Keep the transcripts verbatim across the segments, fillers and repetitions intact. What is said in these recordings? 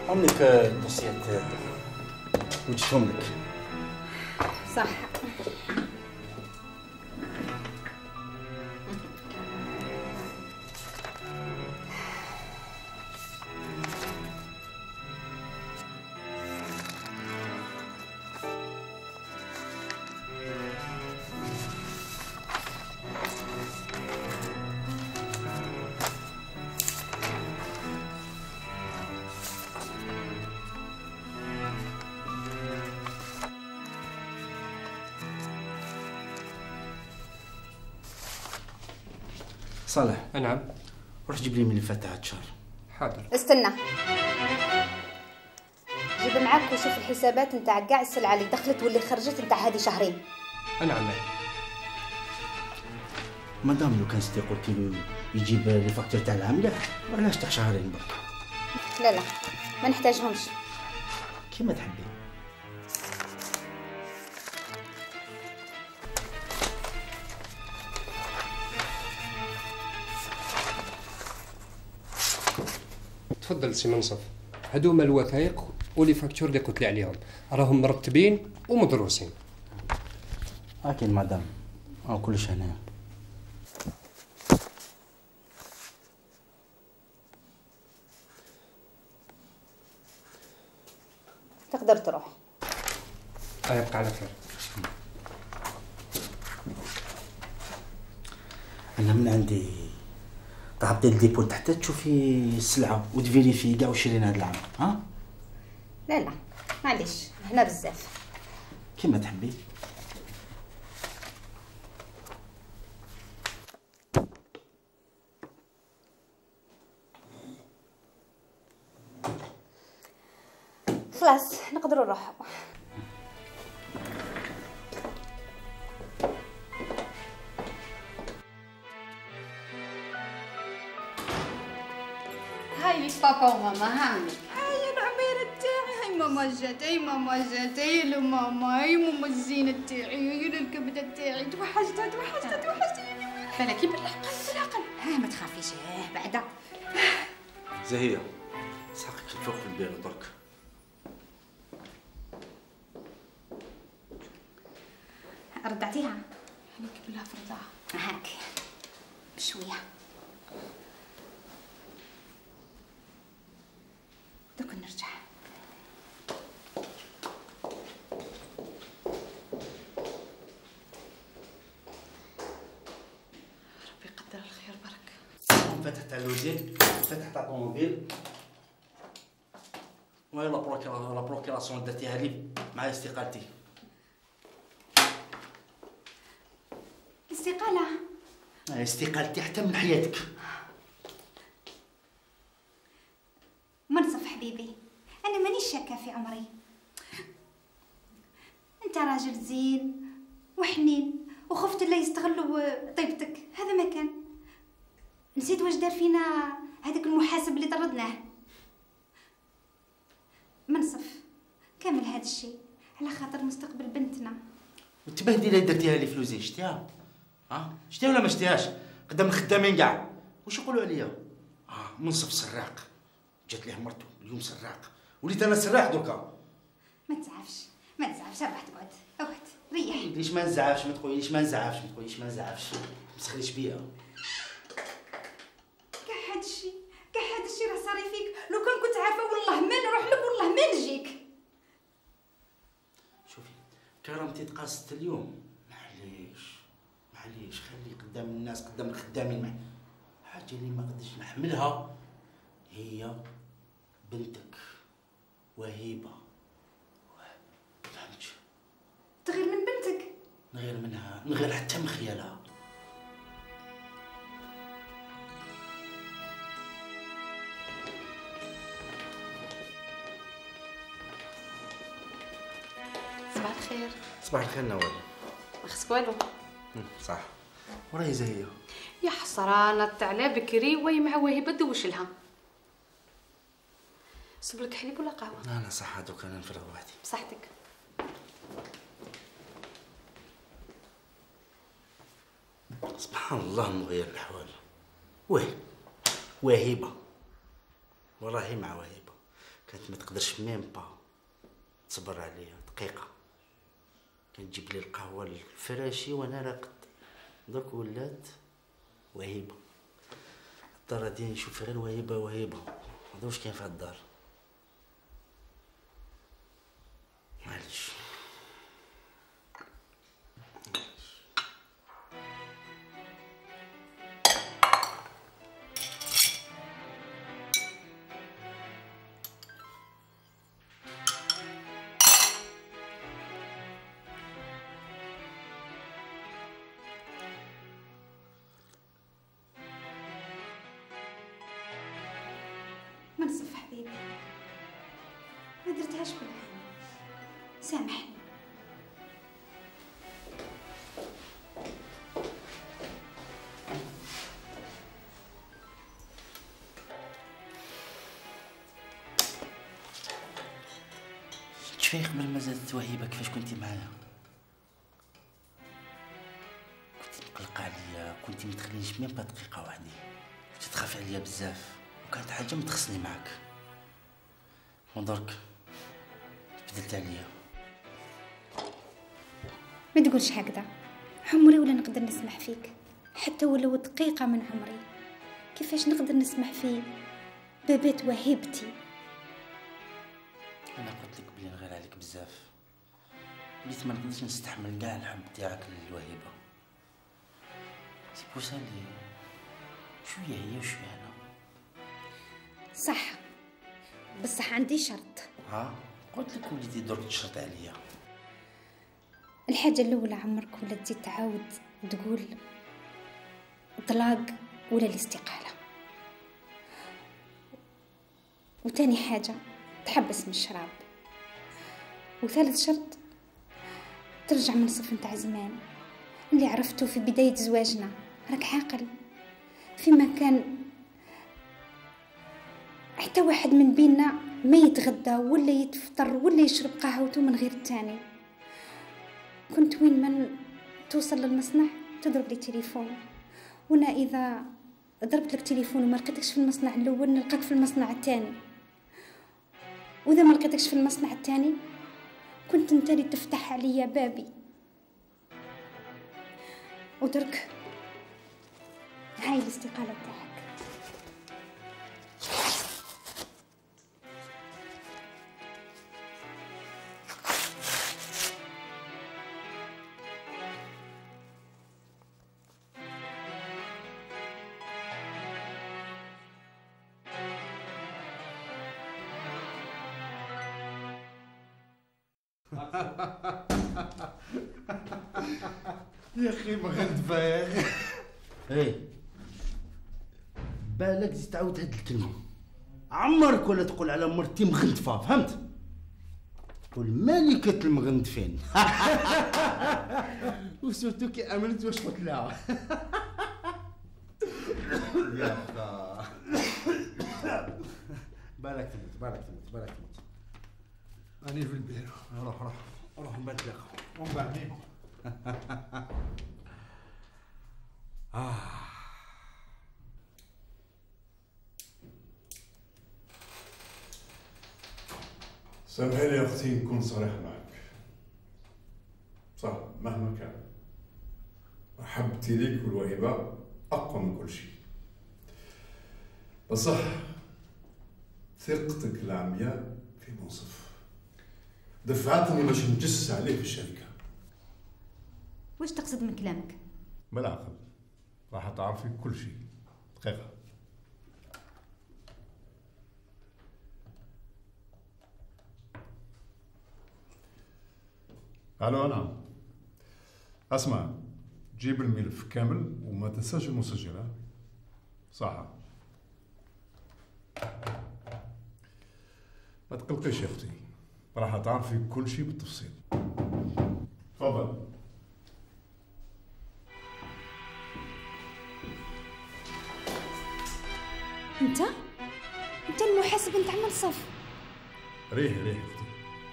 هم لك الدوسيات وجدتهم لك. صح. صالح. نعم. روح جيب لي ملفات تاع الشهر. حاضر. استنى، جيب معاك وشوف الحسابات نتاع كاع السلعه اللي دخلت واللي خرجت نتاع هذه شهرين. نعم. مادام لو كان ستي قلت له يجيب لي فاكتور تاع العامله، وعلاش تاع شهرين برك؟ لا لا ما نحتاجهمش. كيما تحبي. تفضل سي منصف، هذوما الوثائق ولي فاكتور اللي قلت لي عليهم راهم مرتبين ومدروسين. اكيد مدام، او كلش هنا. تقدر تروح. يبقى على خير. انا من عندي تعطي الديبو تحت تشوفي السلعه وتفيريفي كاع واش شرينا هذا العام. ها لا لا معليش هنا بزاف. كيما تحبي. خلاص نقدروا نروحوا. هاي لك بابا وماما، هاي هاي العميرة تاعي، هاي ماما جات، هاي ماما جات، هاي لو ماما، هاي ماما الزينة تاعي، هاي الكبدة تاعي، توحشت توحشت توحشت. فلكي بالعقل بالعقل، ها ما تخافيش، ها بعدا. زهية ساقك الفوق في البيرو درك. ردعتيها؟ خليك بالله في رضاها. هاك بشوية. درك نرجع. ربي يقدر الخير برك. فتحت على الوزين، فتحت على الطوموبيل، وهي لا بروكيراسيون درتيها لي مع استقالتي. استقالة؟ استقالتي حتى من حياتك. منصف حبيبي، أنا مانيش شاكة في عمري. أنت راجل زين وحنين وخفت لا يستغلوا طيبتك، هذا ما كان. نسيت واش دار فينا هذاك المحاسب اللي طردناه. منصف كامل هذا الشيء على خاطر مستقبل بنتنا. والتبهدله اللي درتيها لي فلوسي شتيها؟ ها شتيها ولا ما شتيهاش؟ قدام الخدامين كاع واش يقولوا عليا؟ اه منصف سراق، جات ليه مرته اليوم سراق، وليت انا سراق دركا. ما تزعفش ما تزعفش، روح تقعد اقعد ريح. ليش ما نزعفش؟ ما تقوليش ما نزعفش، ما تقوليش ما نزعفش، ما تسخريش بيا. كاع هذا الشيء كاع هذا الشيء راه صاري فيك، لو كان كنت عارفه والله ما نروح لك والله ما نجيك. شوفي كرامتي تقاست اليوم، معليش معليش خلي قدام الناس قدام الخدامين معي. حاجه اللي ما قدرتش نحملها هي بنتك وهيبه. فهمتش؟ تغير من بنتك؟ نغير منها، نغير حتى من خيالها. صباح الخير. صباح الخير نوال. ما خصك والو. صح. وراهي زهيه. يا حسرة نط على بكري وهي مع وهبه دوش لها. صب لك حليب ولا قهوه؟ لا لا صح، دوك انا نفرغ وحدي. بصحتك. سبحان الله مغير الاحوال. واه وهيبه وراهي مع وهيبه كانت ما تقدرش ميم با تصبر عليا دقيقه، كانت تجيب لي القهوه الفراشي وانا راقد. درك ولات وهيبه الدار ديالي نشوف غير وهيبه وهيبه، هذا واش كاين في هاد الدار. معليش منصف حبيبي، ما درتهاش بالعين، سامحني. شويه قبل ما زادت وهيبه كيفاش كنتي معايا؟ كنتي مقلقه عليا، كنتي متخلينيش ميم با دقيقه وحدي، كنتي تخاف عليا بزاف وكانت حاجه ما تخصني معاك، ودرك بدلت عليا. ما تقولش هكذا، عمري ولا نقدر نسمح فيك حتى ولو دقيقه من عمري. كيفاش نقدر نسمح في بابات وهيبتي؟ انا قلت لك بلي نغير عليك بزاف، وليت ما نقدرش نستحمل كاع الحب تاعك للوهيبه. سي بوسا لي شويه هي وشويه انا. صح، بصح عندي شرط. ها قلت لك وليتي درك تشرط عليا. الحاجه الاولى عمرك ولا تزيد تعاود تقول طلاق ولا الاستقاله، وتاني حاجه تحبس من الشراب، وثالث شرط ترجع من الصف نتاع زمان اللي عرفته في بداية زواجنا. راك عاقل، فيما كان حتى واحد من بيننا ما يتغدى ولا يتفطر ولا يشرب قهوته من غير التاني. كنت وين من توصل للمصنع تضرب لي تليفون، وانا اذا ضربت لك تليفون وما لقيتكش في المصنع الاول نلقاك في المصنع الثاني، واذا ما لقيتكش في المصنع الثاني كنت انت اللي تفتح عليا بابي. ودرك هاي الاستقالة تاعك. يا اخي مغندفه يا اخي. ايه بالك زيد تعاود هاد الكلمه، عمرك ولا تقول على مرتي مغندفه، فهمت؟ قول ملكة المغندفين. وسورتو كي امنت واش قلت لها. يا اخا بالك تموت بالك تموت بالك تموت. راني في البيرو. روح روح روح من بعد تلاقاو ومن بعد نيمو. آه. سامحيني يا اختي نكون صريح معك، صح مهما كان محبتي ليك والوهبه اقوى من كل شيء، بصح ثقتك العمياء في منصف دفعتني باش نجس عليه في الشركه. واش تقصد من كلامك؟ بالعقل راح تعرفي كل شيء. دقيقه. الو انا اسمع، جيب الملف كامل وما تنساش المسجل. صح، ما تقلقيش يا اختي، راح تعرفي كل شيء بالتفصيل. تفضل. انت انت المحاسب نتاع منصف. ريح ريح اختي،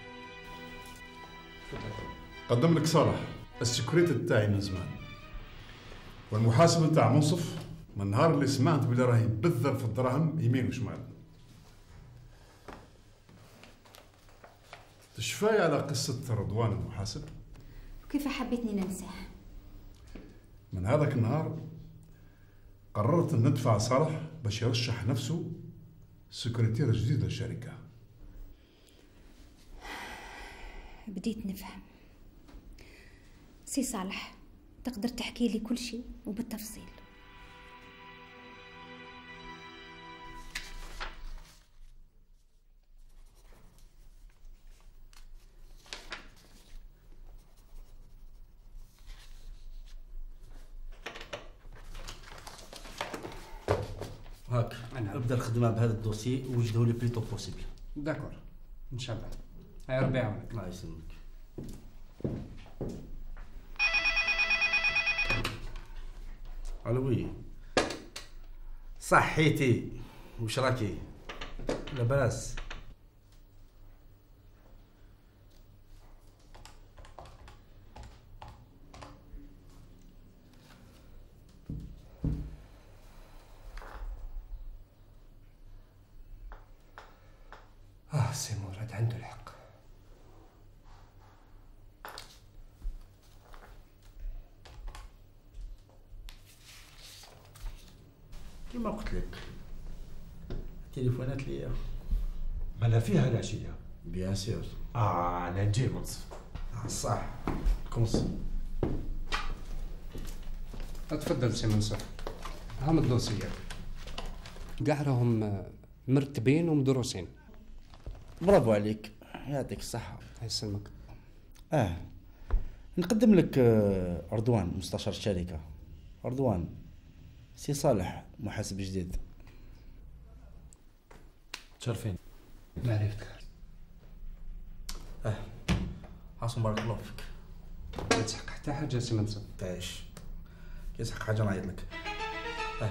قدم لك صالح السكريت تاعي من زمان، والمحاسب نتاع منصف من النهار اللي سمعت بلي راهي بذر في الدراهم يمين وشمال. تشفاي على قصة رضوان المحاسب؟ وكيف حبيتني ننساه؟ من هذاك النهار قررت ان ندفع صالح باش يرشح نفسه سكرتير جديد للشركة. بديت نفهم. سي صالح، تقدر تحكي لي كل شيء وبالتفصيل؟ هاك ابدا الخدمه بهذا الدوسي ووجده لي بليتو بوسيبل. داكور ان شاء الله. هاي ربي يعاونك. الله يسلمك. الوي صحيتي وش راكي؟ لاباس؟ اه سي مراد عنده الحق. كيما قلت لك التليفونات ليا مالا فيها العشية. بيان سور. اه انا نجي منصف. آه صح كونس. تفضل سي منصف، هام الدوسيات كاع راهم مرتبين ومدروسين. برافو عليك، يعطيك الصحة. الله يسلمك. اه نقدم لك آه، رضوان مستشار الشركة. رضوان سي صالح محاسب جديد. تشرفين. معرفتك. اه عاصم بارك الله فيك. ما تسحق حتى حاجه سي منصف. تعيش كيسحق حاجة نعيط لك. اه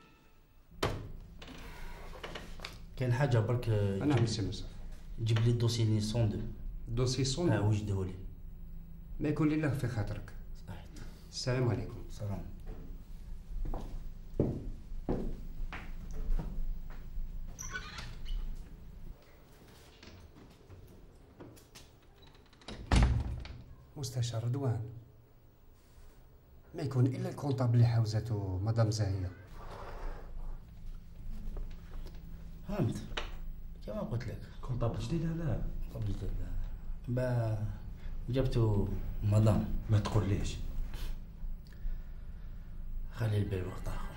كاين حاجة برك آه، انا سي منصف. جيب لي الدوسي نيسون دو. دوسي صون. اه وجده لي. ما يكون لي الله في خاطرك. صحيح. السلام عليكم. سلام. مستشار رضوان، ما يكون الا الكونطابل اللي حوزته مدام زاهيه. فهمت كما قلت لك. كونطابل جديد لا قبل كده با جبتو مدام. ما تقول ليش. خلي البيع وقت اخر.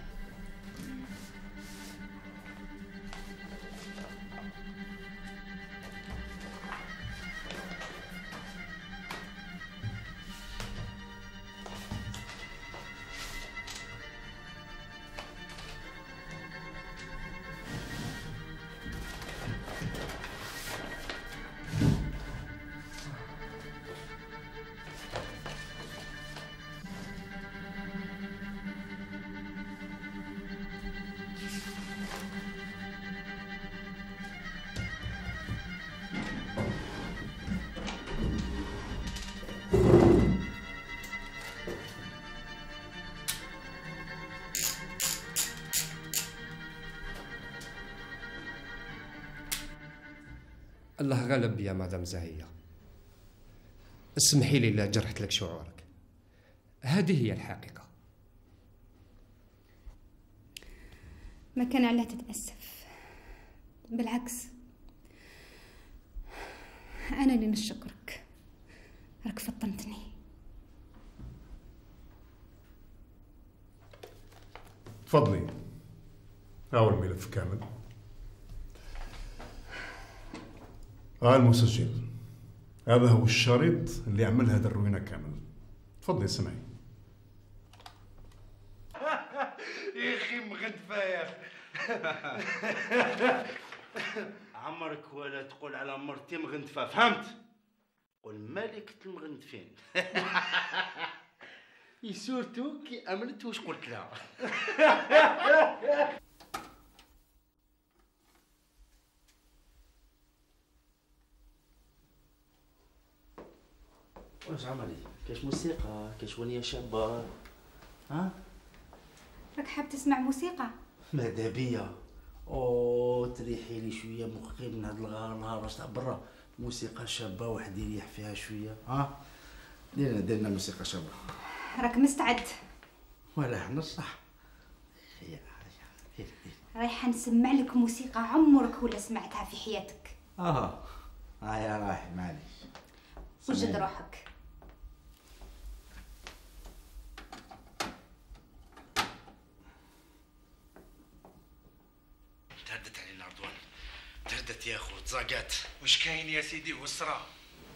الله غالب يا مدام زاهيه. اسمحي لي لا جرحت لك شعورك، هذه هي الحقيقه. ما كان علاه تتأسف، بالعكس أنا اللي نشكرك، راك فطنتني. تفضلي، هاو الملف كامل. ها المسجل، هذا هو الشريط اللي عمل هذا الروينة كامل. تفضلي سمعي. يا اخي مغدفه يا اخي. عمرك ولا تقول على مرتي مغندفه، فهمت؟ قول ملكة المغندفين. يسورتو كي امنت واش قلت لها. واش عملي؟ كاش موسيقى، كاش اغنيه شابه؟ ها؟ راك حاب تسمع موسيقى؟ ماذا بيا؟ او تريحي لي شويه مخي من هاد النهار تاع برا، موسيقى شابه واحد يريح فيها شويه. ها ديرنا ديرنا موسيقى شابه. راك مستعد؟ ولا حنا صح. رايحه نسمع لك موسيقى عمرك ولا سمعتها في حياتك. اه اه يا رايح معليش. وجد روحك. تهدت علينا رضوان، تهدت يا اخو، تزاقات. واش كاين يا سيدي والصرا؟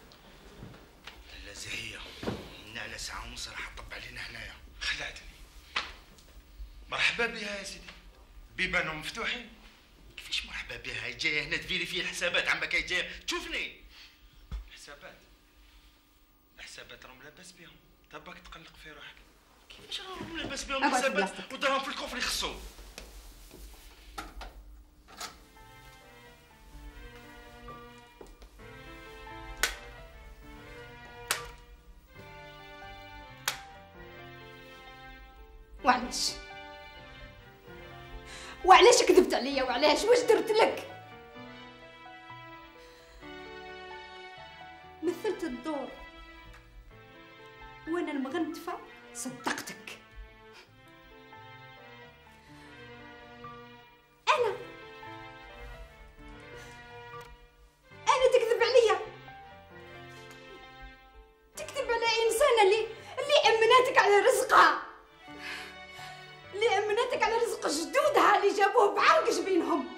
لا زهيه على ساعه ونص راح تطب علينا هنايا. خلعتني. مرحبا بها يا سيدي، بيبانهم مفتوحين. كيفاش مرحبا بها؟ هاي جايه هنا تفيري في الحسابات، عمك هاي جايه تشوفني. حسابات الحسابات راهم لاباس بهم، تباك تقلق في روحك. كيفاش راهم لاباس بهم الحسابات ودراهم في الكفر يخصو؟ وعلاش وعلاش كذبت عليا؟ وعلاش؟ واش درت لك؟ مثلت الدور وانا المغنتفه صدقتك. انا انا تكذب عليا، تكذب على انسانه اللي اللي امناتك على رزقها، اللي امنتك على رزق جدودها اللي جابوه بعرق جبينهم.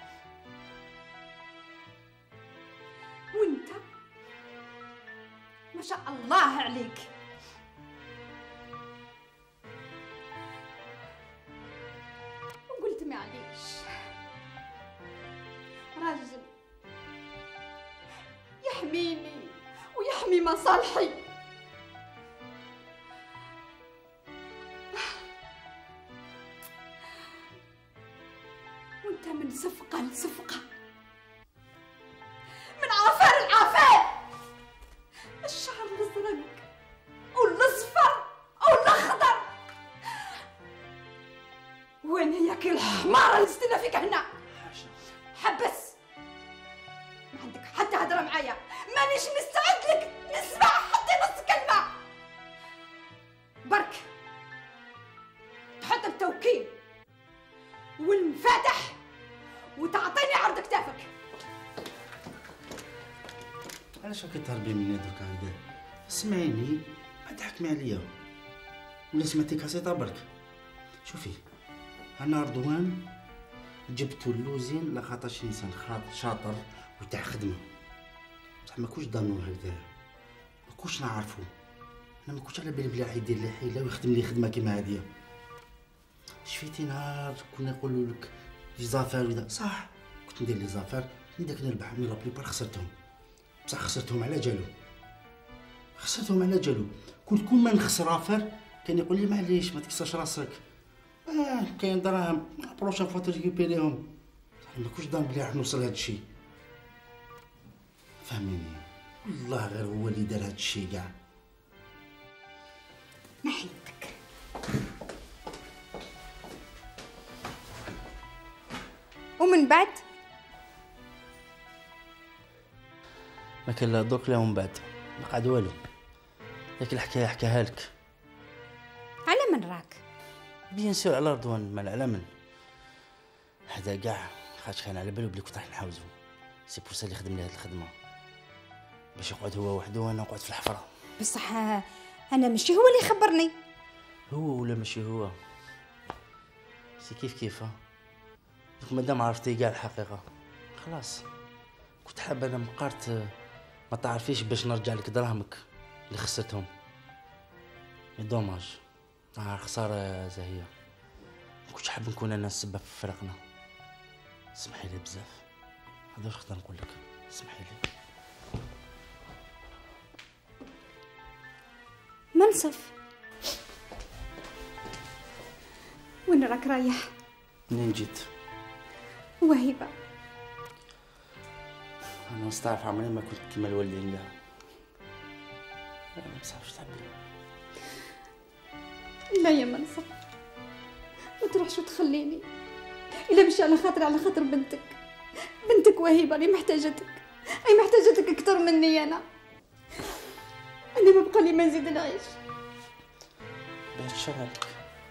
وانت ما شاء الله عليك وقلت معليش، راجل يحميني ويحمي مصالحي. وانت من صفقة لصفقة، من عفار العفار، الشعر الازرق والاصفر والاخضر، وانا ياك الحمار اللي استنى فيك هنا. حبس، ما عندك حتى هضره معايا، مانيش مستعد لك نسمع حتى نص كلمه. برك تحط التوكيل والمفاتح وتعطيني عرض كتافك. علاش راكي تهربي مني درك هكذا؟ اسمعيني، ما تحكمي عليا ولا سمعتي كاسيطه برك. شوفي انا رضوان جبتو اللوزين لخاطرش انسان شاطر وتاع خدمه، بصح ما كنتش ضامنو هكذا، ما كنتش نعرفو. انا ما كنتش على بالي بلي راح يدير لي حيله ويخدم لي خدمه كيما هاديه. شفيتي نهار كنا نقولوا لك لي زافير ودا صح، كنت ندير لي زافير نداك نربح، مي لا بليبار خسرتهم، بصح خسرتهم على جالو، خسرتهم على جالو. كنت كل ما نخسر افر كان يقول لي معليش ما تكسرش راسك، اه كاين دراهم بروشا فوا تريكيبيريهم. بصح ما كنتش ضامن بلي راح نوصل لهاد الشيء، فهميني؟ والله غير هو اللي دار هاد الشيء كاع. نحيتك. ومن بعد ما كان لا دوك لا من بعد، ما قعد والو. ديك الحكايه حكاها لك. على من راك؟ بيان سور على رضوان، مال على من هذا كاع، خاطر كان على بالو بلي كنت راح نحاوزو. سي بور سا اللي خدم لي هاد الخدمه، باش يقعد هو وحده وانا نقعد في الحفره. بصح انا ماشي هو اللي خبرني. هو ولا ماشي هو، سي كيف كيف. دوك مادام عرفتي كاع الحقيقه خلاص. كنت حابه انا مقارت ما تعرفيش باش نرجع لك دراهمك اللي خسرتهم. مي دوماج، آه خساره يا زهيه. ما كنتش حاب نكون انا السبب في فرقنا. اسمحي لي بزاف، هذا واش نقدر نقول لك، اسمحي لي. منصف، وين راك رايح؟ منين جيت؟ وهبه. انا نستعرف عمري ما كنت كيما الوالدين كاع، انا ما بصحش تعبي. لا يا منصف، ما تروحش وتخليني، الا مشي على خاطر على خاطر بنتك، بنتك وهبه اللي محتاجتك. اي محتاجتك اكثر مني انا. انا ما بقى لي ما نزيد نعيش. بعد الشر عليك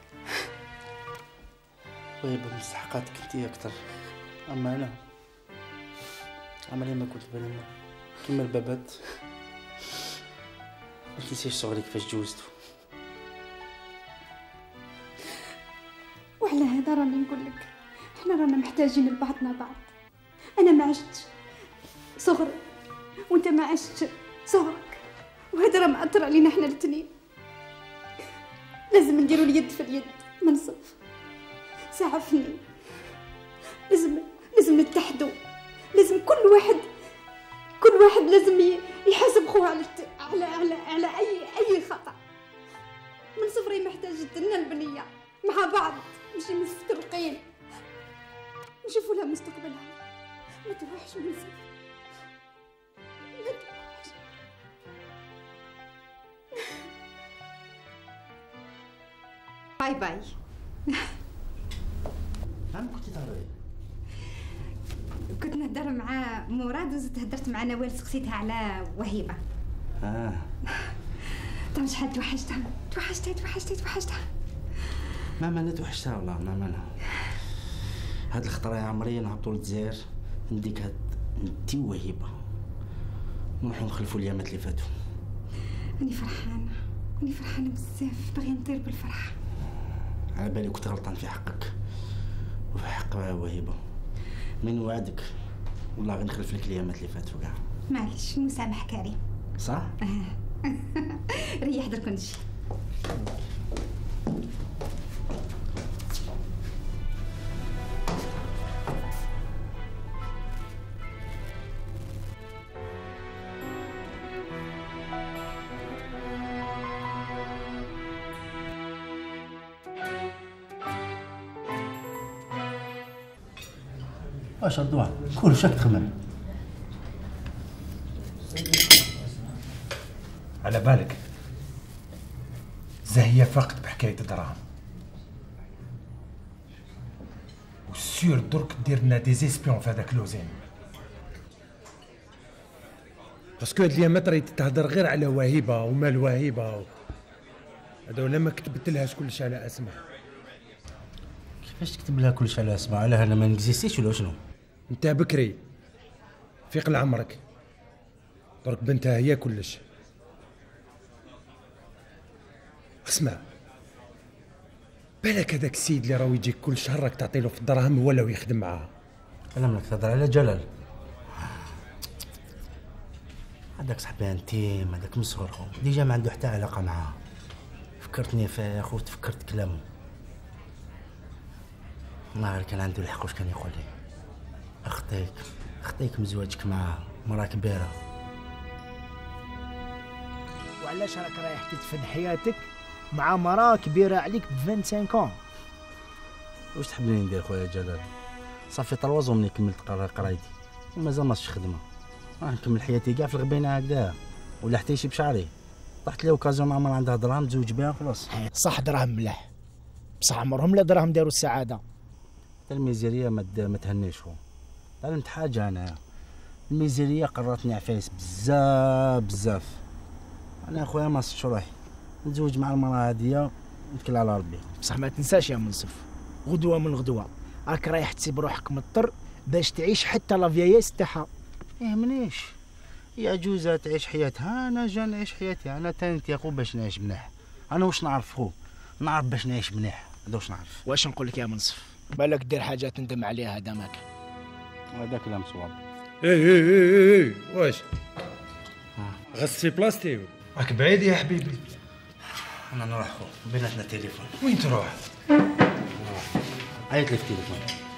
ويبقى مستحقاتك انتي اكثر، اما انا عمري ما كنت بني كيما البابات. ما تنسيش صغري كيفاش جوزتو. وعلى هذا راني نقول لك احنا رانا محتاجين لبعضنا بعض. انا ما عشت صغري وانت ما عشت صغرك، وهذا راه مأثر علينا احنا الاثنين. لازم نديروا اليد في اليد منصف. ساعفني، لازم لازم نتحدوا، لازم كل واحد كل واحد لازم يحاسب خوه على الت... على على على اي اي خطا. من صفري محتاجة لنا البنيه مع بعض، ماشي مفترقين، نشوفوا لها مستقبلها. ما تروحش من صفر، ما تروحش. باي باي. عم كنتي تهضري؟ كنت نهدر مع مراد وزدت هدرت مع نوال، سقسيتها على وهيبه. اه طيب شحال توحشتها توحشتها توحشتها توحشتها. ما مانا توحشتها والله ما مانا. هاد الخطره يا عمري نهبطوا للجزائر، نديك هاد انتي وهيبه نروحو نخلفوا اليامات اللي فاتوا. راني فرحانه راني فرحانه بزاف، باغي نطير بالفرح. على بالي كنت غلطان في حقك وفي حق وهيبه. من وعدك والله غير نخلف لك اليامات اللي فاتوا كاع. معليش المسامح كريم. صح؟ ريح درك نجي. واش الضوء كل شك تخمم على بالك زاهية فقط بحكاية الدراهم، وسير درك دير لنا دي زيسبيون في هذاك لوزين، باسكو هاد اليامات راهي تتهدر غير على وهيبة ومال وهيبة و... هذا ولا ما كتبت لهاش كلش على اسمها. كيفاش تكتب لها كلش على اسمها؟ علاه انا ما نكزيستيش ولا شنو؟ انت بكري فيق لعمرك، درك بنتها هي كلش. اسمع، بالك هذاك السيد اللي راهو يجيك كل شهر راك تعطيله في الدراهم ولا يخدم معاها؟ انا منك تهضر على جلال، هذاك صاحبي انتيم، هذاك من صغرهم ديجا ما عنده حتى علاقه معاها. فكرتني فيه يا خو، تفكرت كلامه. نهار كان عنده الحق واش كان يقول لي، اختيك اختيك من زواجك معاها مرا كبيره. وعلاش راك رايح تدفن حياتك مع مرا كبيره عليك ب خمسة وعشرين عام؟ واش تحبني ندير خويا جلال؟ صافي طروازو مني كملت قرايتي ومازال ما شفتش خدمه، راه نكمل حياتي كاع في الغبينه هكذا ولا حتى يشي بشعري. طاحت لي اوكازيون مع مرا عندها دراهم تزوج بها خلاص. صح دراهم ملاح، بصح عمرهم لا دراهم داروا السعاده. حتى الميزيريه ما ما تهنيش خو. تعلمت حاجه انا، الميزيريه قررتني عفايس بزاف بزاف. انا اخويا ما صدتش روحي نتزوج مع المراه هاديه ونتكل على ربي. بصح ما تنساش يا منصف، غدوه من الغدوه راك رايح تسيب روحك مضطر باش تعيش حتى لا فيايس تاعها. يهمنيش هي عجوزه تعيش حياتها، انا جا نعيش حياتي. انا تاني يا خو باش نعيش مليح. انا واش نعرف خو؟ نعرف باش نعيش مليح، هذا واش نعرف. واش نقول لك يا منصف، بالك دير حاجه تندم عليها دامك. هذا كلام صواب. اي اي اي اي واش غسي بلاستي؟ راك بعيد يا حبيبي. انا نروح خو، بيناتنا تليفون. وين تروح؟ عيط لي في التليفون.